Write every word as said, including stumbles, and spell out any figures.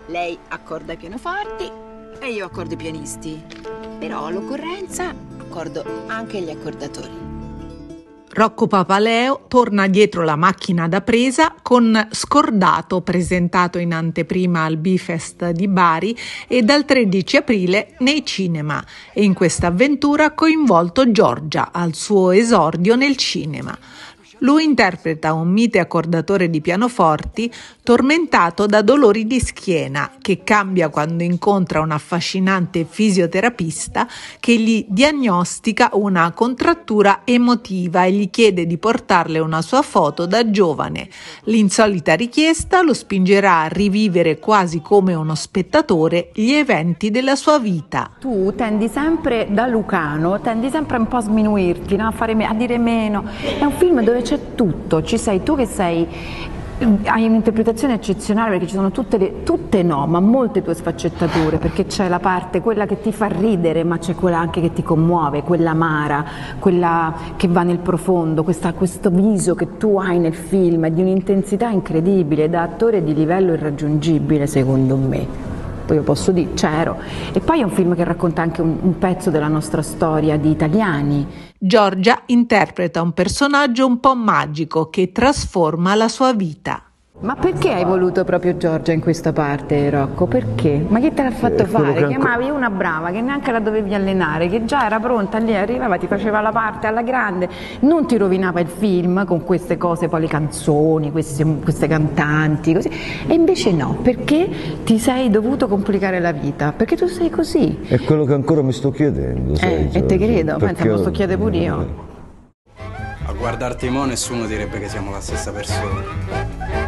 Lei accorda i pianoforti e io accordo i pianisti. Però all'occorrenza accordo anche gli accordatori. Rocco Papaleo torna dietro la macchina da presa con Scordato, presentato in anteprima al Bifest di Bari e dal tredici aprile nei cinema, e in questa avventura ha coinvolto Giorgia al suo esordio nel cinema. Lui interpreta un mite accordatore di pianoforti tormentato da dolori di schiena, che cambia quando incontra un affascinante fisioterapista che gli diagnostica una contrattura emotiva e gli chiede di portarle una sua foto da giovane. L'insolita richiesta lo spingerà a rivivere quasi come uno spettatore gli eventi della sua vita. Tu tendi sempre, da lucano, tendi sempre un po' a sminuirti, no? a, fare me- a dire meno. È un film dove c'è tutto, ci sei tu che sei, hai un'interpretazione eccezionale, perché ci sono tutte, le, tutte no, ma molte tue sfaccettature, perché c'è la parte, quella che ti fa ridere, ma c'è quella anche che ti commuove, quella amara, quella che va nel profondo, questa, questo viso che tu hai nel film è di un'intensità incredibile, da attore di livello irraggiungibile secondo me. Io posso dire, c'ero. E poi è un film che racconta anche un, un pezzo della nostra storia di italiani. Giorgia interpreta un personaggio un po' magico che trasforma la sua vita. Ma perché hai voluto proprio Giorgia in questa parte, Rocco? Perché? Ma chi te l'ha fatto fare? Chiamavi una brava che neanche la dovevi allenare, che già era pronta, lì arrivava, ti faceva la parte alla grande, non ti rovinava il film con queste cose, poi le canzoni, queste, queste cantanti, così. E invece no, perché ti sei dovuto complicare la vita? Perché tu sei così. È quello che ancora mi sto chiedendo, sai, eh, E te credo, pensa, me lo sto chiedendo pure io. A guardarti mo' nessuno direbbe che siamo la stessa persona.